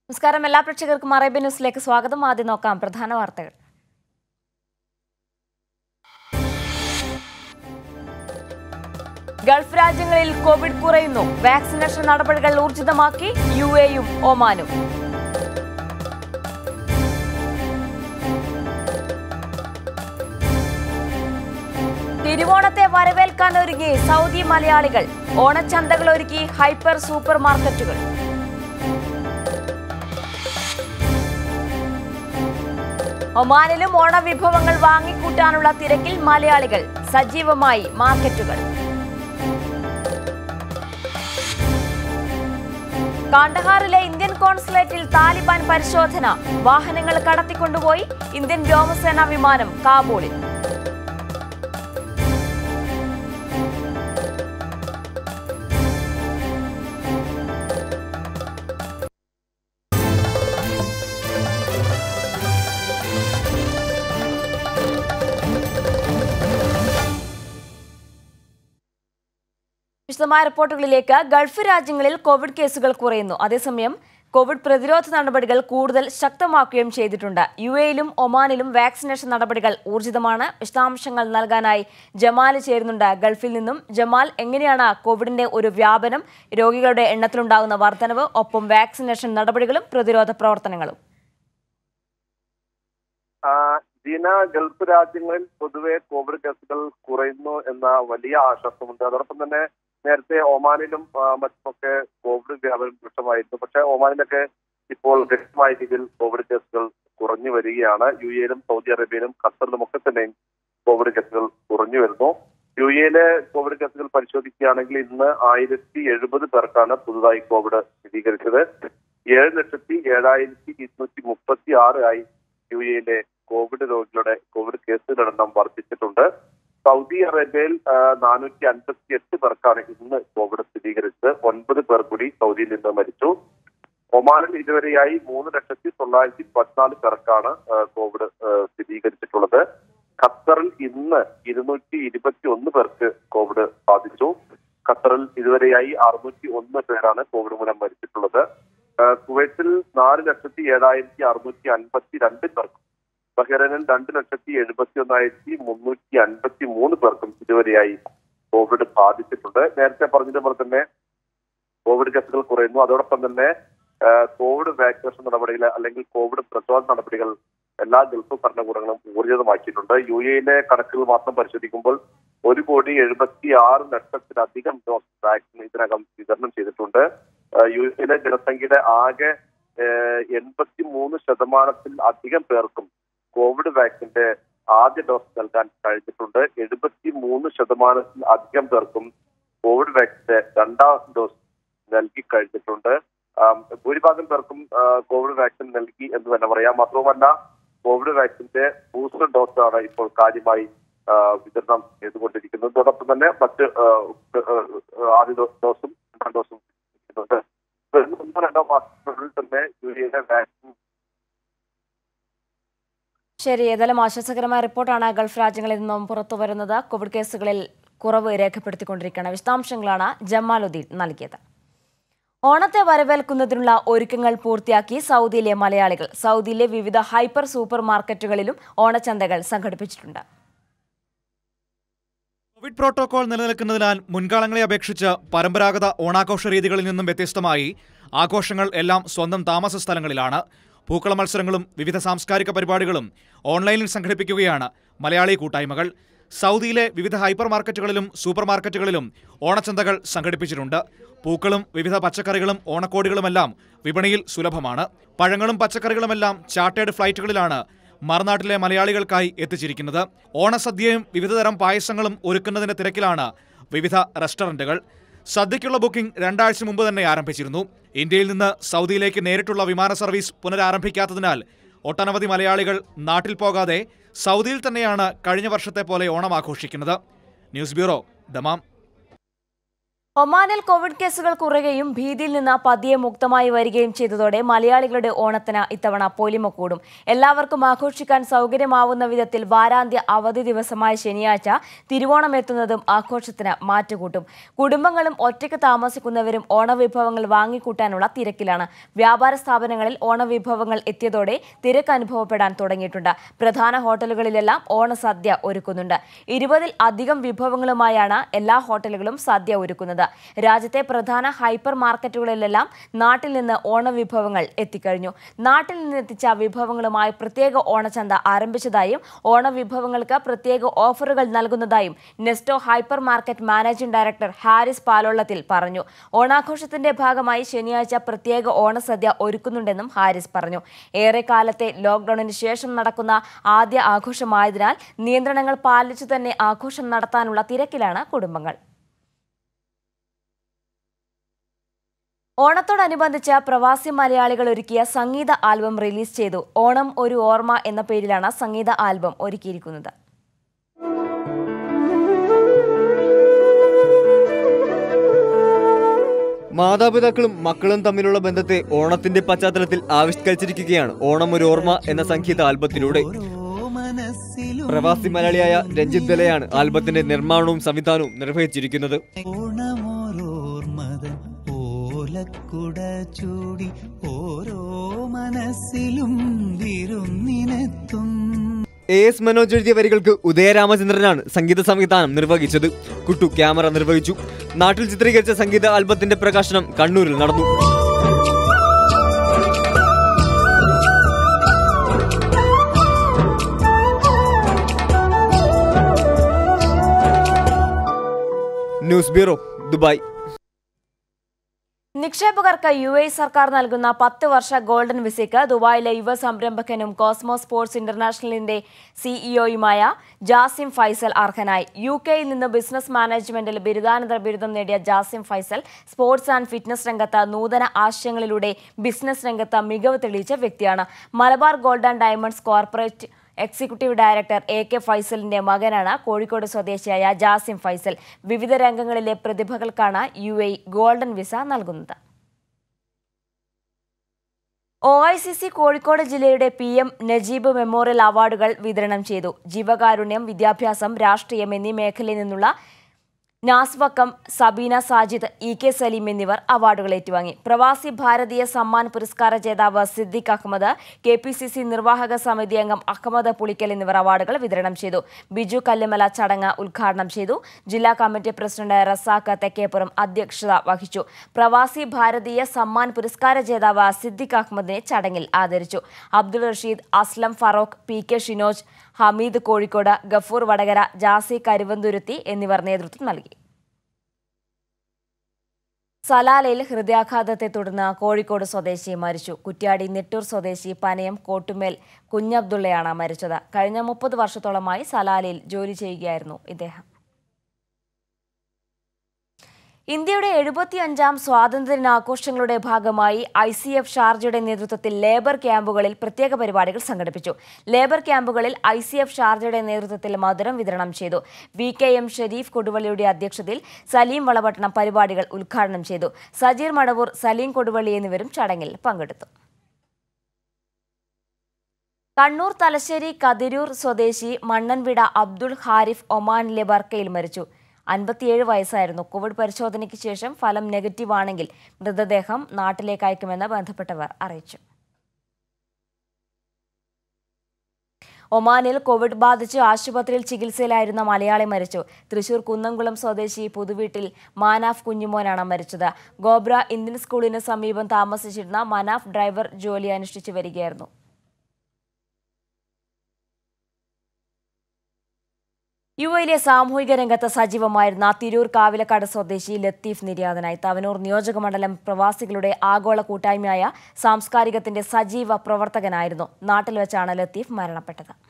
നമസ്കാരം എല്ലാ പ്രേക്ഷകർക്കും അറേബ്യൻ ന്യൂസിലേക്ക് സ്വാഗതം. ആദ്യം നോക്കാം പ്രധാന വാർത്തകൾ. ഗൾഫ് രാജ്യങ്ങളിൽ കോവിഡ് കുറയുന്നു. വാക്സിനേഷൻ നടപടികൾ ഊർജിതമാക്കി യുഎഇയും ഒമാനും. തിരുവോണത്തെ വരവേൽക്കാൻ ഒരുങ്ങി സൗദി മലയാളികൾ. ഓണച്ചന്തകൾ ഒരുക്കി ഹൈപ്പർ സൂപ്പർ മാർക്കറ്റുകൾ. ഒമാനിലും ഓണവിഭവങ്ങൾ വാങ്ങിക്കൂട്ടാനുള്ള തിരക്കിൽ മലയാളികൾ. സജീവമായി മാർക്കറ്റുകൾ. കാണ്ഡഹാറിലെ ഇന്ത്യൻ കോൺസുലേറ്റിൽ താലിബാൻ പരിശോധന. വാഹനങ്ങൾ കടത്തിക്കൊണ്ടുപോയി ഇന്ത്യൻ വ്യോമസേനാ വിമാനം കാബൂളിൽ. വിശദമായ റിപ്പോർട്ടുകളിലേക്ക്. ഗൾഫ് രാജ്യങ്ങളിൽ കോവിഡ് കേസുകൾ കുറയുന്നു. അതേസമയം കോവിഡ് പ്രതിരോധ നടപടികൾ കൂടുതൽ ശക്തമാക്കുകയും ചെയ്തിട്ടുണ്ട്. യുഎഇയിലും ഒമാനിലും വാക്സിനേഷൻ നടപടികൾ ഊർജിതമാണ്. വിശദാംശങ്ങൾ നൽകാനായി ജമാൽ ചേരുന്നുണ്ട് ഗൾഫിൽ നിന്നും. ജമാൽ, എങ്ങനെയാണ് കോവിഡിന്റെ ഒരു വ്യാപനം, രോഗികളുടെ എണ്ണത്തിലുണ്ടാകുന്ന വർധനവ്, ഒപ്പം വാക്സിനേഷൻ നടപടികളും പ്രതിരോധ പ്രവർത്തനങ്ങളും? ഗൾഫ് രാജ്യങ്ങളിൽ പൊതുവെ കോവിഡ് കേസുകൾ കുറയുന്നു എന്ന വലിയ ആശ്വാസമുണ്ട്. അതോടൊപ്പം തന്നെ നേരത്തെ ഒമാനിലും മറ്റുമൊക്കെ കോവിഡ് വ്യാപനം ദൃഷ്ടമായിരുന്നു. പക്ഷേ ഒമാനിലൊക്കെ ഇപ്പോൾ വ്യക്തമായ രീതിയിൽ കോവിഡ് കേസുകൾ കുറഞ്ഞു വരികയാണ്. യുഎഇയിലും സൗദി അറേബ്യയിലും ഖത്തറിലും ഒക്കെ തന്നെയും കോവിഡ് കേസുകൾ കുറഞ്ഞു വരുന്നു. യുഎഇയിലെ കോവിഡ് കേസുകൾ പരിശോധിക്കുകയാണെങ്കിൽ ഇന്ന് 1070 പേർക്കാണ് പുതുതായി കോവിഡ് സ്ഥിരീകരിച്ചത്. 7,07,236 ആയി യുഎഇയിലെ കോവിഡ് രോഗികളുടെ കോവിഡ് കേസുകളുടെ എണ്ണം വർദ്ധിച്ചിട്ടുണ്ട്. സൗദി അറേബ്യയിൽ 458 പേർക്കാണ് ഇന്ന് കോവിഡ് സ്ഥിരീകരിച്ചത്. 9 പേർ കൂടി സൗദിയിൽ നിന്ന് മരിച്ചു. ഒമാനിൽ ഇതുവരെയായി 3,914 പേർക്കാണ് കോവിഡ് സ്ഥിരീകരിച്ചിട്ടുള്ളത്. ഖത്തറിൽ ഇന്ന് 221 പേർക്ക് കോവിഡ് ബാധിച്ചു. ഖത്തറിൽ ഇതുവരെയായി 601 പേരാണ് കോവിഡ് മൂലം മരിച്ചിട്ടുള്ളത്. കുവൈത്തിൽ 4,07,652 പേർക്കും ബഹ്റൈനിൽ 2,71,353 പേർക്കും ഇതുവരെയായി കോവിഡ് ബാധിച്ചിട്ടുണ്ട്. നേരത്തെ പറഞ്ഞതുപോലെ തന്നെ കോവിഡ് കേസുകൾ കുറയുന്നു. അതോടൊപ്പം തന്നെ കോവിഡ് വാക്സിനേഷൻ നടപടികൾ അല്ലെങ്കിൽ കോവിഡ് പ്രതിരോധ നടപടികൾ എല്ലാ ഗൾഫ് ഭരണകൂടങ്ങളും ഊർജിതമാക്കിയിട്ടുണ്ട്. യുഎഇയിലെ കണക്കുകൾ മാത്രം പരിശോധിക്കുമ്പോൾ 1,76,00,000 ഡോസ് വാക്സിൻ ഇതിനകം വിതരണം ചെയ്തിട്ടുണ്ട്. യുഎഇയിലെ ജനസംഖ്യയുടെ ആകെ 83% പേർക്കും കോവിഡ് വാക്സിന്റെ ആദ്യ ഡോസ് നൽകാൻ കഴിഞ്ഞിട്ടുണ്ട്. 73% പേർക്കും കോവിഡ് വാക്സിന്റെ രണ്ടാം ഡോസ് നൽകി കഴിഞ്ഞിട്ടുണ്ട്. ഭൂരിഭാഗം പേർക്കും കോവിഡ് വാക്സിൻ നൽകി എന്ന് തന്നെ പറയാം. മാത്രവുമല്ല, കോവിഡ് വാക്സിന്റെ ബൂസ്റ്റർ ഡോസാണ് ഇപ്പോൾ കാര്യമായി വിതരണം ചെയ്തുകൊണ്ടിരിക്കുന്നത്. അതോടൊപ്പം തന്നെ മറ്റ് ആദ്യ ഡോസും രണ്ടാം ഡോസും നൽകുന്നുണ്ട്. 1-2 മാസത്തിനുള്ളിൽ തന്നെ യുഎഇയിലെ വാക്സിൻ. ശരി, ഏതായാലും ആശ്വാസകരമായ റിപ്പോർട്ടാണ് ഗൾഫ് രാജ്യങ്ങളിൽ നിന്നും പുറത്തു വരുന്നത്. കോവിഡ് കേസുകളിൽ കുറവ് രേഖപ്പെടുത്തിക്കൊണ്ടിരിക്കുകയാണ്. വിശദാംശങ്ങളാണ് ജമാലുദ്ദീൻ നൽകിയത്. ഓണത്തെ വരവേൽക്കുന്നതിനുള്ള ഒരുക്കങ്ങൾ പൂർത്തിയാക്കി സൗദിയിലെ മലയാളികൾ. സൗദിയിലെ വിവിധ ഹൈപ്പർ സൂപ്പർ മാർക്കറ്റുകളിലും ഓണച്ചന്തകൾ സംഘടിപ്പിച്ചിട്ടുണ്ട്. കോവിഡ് പ്രോട്ടോകോൾ നിലനിൽക്കുന്നതിനാൽ മുൻകാലങ്ങളെ അപേക്ഷിച്ച് പരമ്പരാഗത ഓണാഘോഷ രീതികളിൽ നിന്നും വ്യത്യസ്തമായി ആഘോഷങ്ങൾ എല്ലാം സ്വന്തം താമസ സ്ഥലങ്ങളിലാണ്. പൂക്കള മത്സരങ്ങളും വിവിധ സാംസ്കാരിക പരിപാടികളും ഓൺലൈനിൽ സംഘടിപ്പിക്കുകയാണ് മലയാളി കൂട്ടായ്മകൾ. സൗദിയിലെ വിവിധ ഹൈപ്പർ മാർക്കറ്റുകളിലും സൂപ്പർ മാർക്കറ്റുകളിലും ഓണച്ചന്തകൾ സംഘടിപ്പിച്ചിട്ടുണ്ട്. പൂക്കളും വിവിധ പച്ചക്കറികളും ഓണക്കോടികളുമെല്ലാം വിപണിയിൽ സുലഭമാണ്. പഴങ്ങളും പച്ചക്കറികളുമെല്ലാം ചാർട്ടേഡ് ഫ്ലൈറ്റുകളിലാണ് മറുനാട്ടിലെ മലയാളികൾക്കായി എത്തിച്ചിരിക്കുന്നത്. ഓണസദ്യയും വിവിധതരം പായസങ്ങളും ഒരുക്കുന്നതിന്റെ തിരക്കിലാണ് വിവിധ റെസ്റ്റോറന്റുകൾ. സദ്യയ്ക്കുള്ള ബുക്കിംഗ് 2 ആഴ്ച മുമ്പ് തന്നെ ആരംഭിച്ചിരുന്നു. ഇന്ത്യയിൽ നിന്ന് സൗദിയിലേക്ക് നേരിട്ടുള്ള വിമാന സർവീസ് പുനരാരംഭിക്കാത്തതിനാൽ ഒട്ടനവധി മലയാളികൾ നാട്ടിൽ പോകാതെ സൗദിയിൽ തന്നെയാണ് കഴിഞ്ഞ വർഷത്തെ പോലെ ഓണം ആഘോഷിക്കുന്നത്. News bureau, Dammam. ഒമാനിൽ കോവിഡ് കേസുകൾ കുറയുകയും ഭീതിയിൽ നിന്ന് പതിയെ മുക്തമായി വരികയും ചെയ്തതോടെ മലയാളികളുടെ ഓണത്തിന് ഇത്തവണ പൊലിമ കൂടും. എല്ലാവർക്കും ആഘോഷിക്കാൻ സൗകര്യമാവുന്ന വിധത്തിൽ വാരാന്ത്യ അവധി ദിവസമായ ശനിയാഴ്ച തിരുവോണം എത്തുന്നതും ആഘോഷത്തിന് മാറ്റുകൂട്ടും. കുടുംബങ്ങളും ഒറ്റയ്ക്ക് താമസിക്കുന്നവരും ഓണവിഭവങ്ങൾ വാങ്ങിക്കൂട്ടാനുള്ള തിരക്കിലാണ്. വ്യാപാര സ്ഥാപനങ്ങളിൽ ഓണവിഭവങ്ങൾ എത്തിയതോടെ തിരക്ക് അനുഭവപ്പെടാൻ തുടങ്ങിയിട്ടുണ്ട്. പ്രധാന ഹോട്ടലുകളിലെല്ലാം ഓണസദ്യ ഒരുക്കുന്നുണ്ട്. 20-ൽ അധികം വിഭവങ്ങളുമായാണ് എല്ലാ ഹോട്ടലുകളും സദ്യ ഒരുക്കുന്നത്. രാജ്യത്തെ പ്രധാന ഹൈപ്പർ മാർക്കറ്റുകളിലെല്ലാം നാട്ടിൽ നിന്ന് ഓണവിഭവങ്ങൾ എത്തിക്കഴിഞ്ഞു. നാട്ടിൽ നിന്ന് എത്തിച്ച വിഭവങ്ങളുമായി പ്രത്യേക ഓണച്ചന്ത ആരംഭിച്ചതായും ഓണവിഭവങ്ങൾക്ക് പ്രത്യേക ഓഫറുകൾ നൽകുന്നതായും Nesto hypermarket managing director Haris പാലോളത്തിൽ പറഞ്ഞു. ഓണാഘോഷത്തിന്റെ ഭാഗമായി ശനിയാഴ്ച പ്രത്യേക ഓണസദ്യ ഒരുക്കുന്നുണ്ടെന്നും ഹാരിസ് പറഞ്ഞു. ഏറെക്കാലത്തെ ലോക്ഡൌണിന് ശേഷം നടക്കുന്ന ആദ്യ ആഘോഷമായതിനാൽ നിയന്ത്രണങ്ങൾ പാലിച്ചു തന്നെ ആഘോഷം നടത്താനുള്ള തിരക്കിലാണ് കുടുംബങ്ങൾ. ഓണത്തോടനുബന്ധിച്ച് പ്രവാസി മലയാളികൾ ഒരുക്കിയ സംഗീത ആൽബം റിലീസ് ചെയ്തു. ഓണം ഒരു ഓർമ്മ എന്ന പേരിലാണ് സംഗീത ആൽബം ഒരുക്കിയിരിക്കുന്നത്. മാതാപിതാക്കളും മക്കളും തമ്മിലുള്ള ബന്ധത്തെ ഓണത്തിന്റെ പശ്ചാത്തലത്തിൽ ആവിഷ്കരിച്ചിരിക്കുകയാണ് ഓണം ഒരു ഓർമ്മ എന്ന സംഗീത ആൽബത്തിലൂടെ. പ്രവാസി മലയാളിയായ രഞ്ജിത്ത് ദലയാണ് ആൽബത്തിന്റെ നിർമ്മാണവും സംവിധാനവും നിർവഹിച്ചിരിക്കുന്നത്. ചൂടി ഓരോ മനസ്സിലും AS മനോജ് എഴുതിയ വരികൾക്ക് ഉദയരാമചന്ദ്രനാണ് സംഗീത സംവിധാനം നിർവഹിച്ചത്. കുട്ടു ക്യാമറ നിർവഹിച്ചു. നാട്ടിൽ ചിത്രീകരിച്ച സംഗീത ആൽബത്തിന്റെ പ്രകാശനം കണ്ണൂരിൽ നടന്നു. News bureau, Dubai. നിക്ഷേപകർക്ക് UAE സർക്കാർ നൽകുന്ന 10 വർഷ ഗോൾഡൻ വിസയ്ക്ക് ദുബായിലെ യുവ സംരംഭകനും കോസ്മോ സ്പോർട്സ് ഇന്റർനാഷണലിന്റെ CEOയുമായ ജാസിം ഫൈസൽ അർഹനായി. UK-യിൽ നിന്ന് ബിസിനസ് മാനേജ്മെന്റിൽ ബിരുദാനന്തര ബിരുദം നേടിയ Jasim Faisal sports and fitness രംഗത്ത് നൂതന ആശയങ്ങളിലൂടെ ബിസിനസ് രംഗത്ത് മികവ് തെളിയിച്ച വ്യക്തിയാണ്. Malabar gold and diamonds corporate executive director AK ഫൈസലിന്റെ മകനാണ് കോഴിക്കോട് സ്വദേശിയായ ജാസിം ഫൈസൽ. വിവിധ രംഗങ്ങളിലെ പ്രതിഭകൾക്കാണ് UAE ഗോൾഡൻ വിസ നൽകുന്നത്. OICC കോഴിക്കോട് ജില്ലയുടെ PM നജീബ് മെമ്മോറിയൽ അവാർഡുകൾ വിതരണം ചെയ്തു. ജീവകാരുണ്യം, വിദ്യാഭ്യാസം, രാഷ്ട്രീയം എന്നീ മേഖലയിൽ നിന്നുള്ള നാസ്വക്കം, സബീന സാജിദ്, EK സലീം എന്നിവർ അവാർഡുകൾ ഏറ്റുവാങ്ങി. പ്രവാസി ഭാരതീയ സമ്മാൻ പുരസ്കാര ജേതാവ് സിദ്ദിഖ് അഹമ്മദ്, KPCC നിർവാഹക സമിതി അംഗം അഹമ്മദ് പുളിക്കൽ എന്നിവർ അവാർഡുകൾ വിതരണം ചെയ്തു. ബിജു കല്ലുമല ചടങ്ങ് ഉദ്ഘാടനം ചെയ്തു. ജില്ലാ കമ്മിറ്റി പ്രസിഡന്റ് റസാഖ് തെക്കേപ്പുറം അധ്യക്ഷത വഹിച്ചു. പ്രവാസി ഭാരതീയ സമ്മാൻ പുരസ്കാര ജേതാവ് സിദ്ദിഖ് അഹമ്മദിനെ ചടങ്ങിൽ ആദരിച്ചു. അബ്ദുൾ റഷീദ്, അസ്ലം ഫറോക്ക്, PK ഷിനോജ്, ഹമീദ് കോഴിക്കോട്, ഗഫൂർ വടകര, ജാസി കരുവന്തുരുത്തി എന്നിവർ നേതൃത്വം നൽകി. സലാലയിൽ ഹൃദയാഘാതത്തെ തുടർന്ന് കോഴിക്കോട് സ്വദേശി മരിച്ചു. കുറ്റ്യാടി നെട്ടൂർ സ്വദേശി പനയം കോട്ടുമേൽ കുഞ്ഞബ്ദുള്ളയാണ് മരിച്ചത്. കഴിഞ്ഞ 30 വർഷത്തോളമായി സലാലയിൽ ജോലി ചെയ്യുകയായിരുന്നു ഇദ്ദേഹം. ഇന്ത്യയുടെ 75ാം സ്വാതന്ത്ര്യദിനാഘോഷങ്ങളുടെ ഭാഗമായി ICF ഷാർജയുടെ നേതൃത്വത്തിൽ ലേബർ ക്യാമ്പുകളിൽ പ്രത്യേക പരിപാടികൾ സംഘടിപ്പിച്ചു. ലേബർ ക്യാമ്പുകളിൽ ICF ഷാർജയുടെ നേതൃത്വത്തിൽ മധുരം വിതരണം ചെയ്തു. VKM ഷെരീഫ് കൊടുവള്ളിയുടെ അധ്യക്ഷതയിൽ സലീം വളപട്ടണം പരിപാടികൾ ഉദ്ഘാടനം ചെയ്തു. സജീർ മടവൂർ, സലീം കൊടുവള്ളി എന്നിവരും ചടങ്ങിൽ പങ്കെടുത്തു. കണ്ണൂർ തലശ്ശേരി കതിരൂർ സ്വദേശി മണ്ണൻവിട അബ്ദുൾ ഹാരിഫ് ഒമാനിലെ ബർക്കയിൽ മരിച്ചു. 57 വയസ്സായിരുന്നു. കോവിഡ് പരിശോധനയ്ക്ക് ശേഷം ഫലം നെഗറ്റീവ് ആണെങ്കിൽ മൃതദേഹം നാട്ടിലേക്ക് അയക്കുമെന്ന് ബന്ധപ്പെട്ടവർ അറിയിച്ചു. ഒമാനിൽ കോവിഡ് ബാധിച്ച് ആശുപത്രിയിൽ ചികിത്സയിലായിരുന്ന മലയാളി മരിച്ചു. തൃശൂർ കുന്നംകുളം സ്വദേശി പുതുവീട്ടിൽ മാനാഫ് കുഞ്ഞുമോനാണ് മരിച്ചത്. ഗോബ്ര ഇന്ത്യൻ സ്കൂളിന് സമീപം താമസിച്ചിരുന്ന മനാഫ് ഡ്രൈവർ ജോലി അനുഷ്ഠിച്ചു വരികയായിരുന്നു. UAE-യിലെ സാമൂഹിക രംഗത്ത് സജീവമായിരുന്ന തിരൂർ കാവിലക്കാട് സ്വദേശി ലത്തീഫ് നിര്യാതനായി. തവനൂർ നിയോജകമണ്ഡലം പ്രവാസികളുടെ ആഗോള കൂട്ടായ്മയായ സാംസ്കാരികത്തിന്റെ സജീവ പ്രവർത്തകനായിരുന്നു. നാട്ടിൽ വെച്ചാണ് ലത്തീഫ് മരണപ്പെട്ടത്.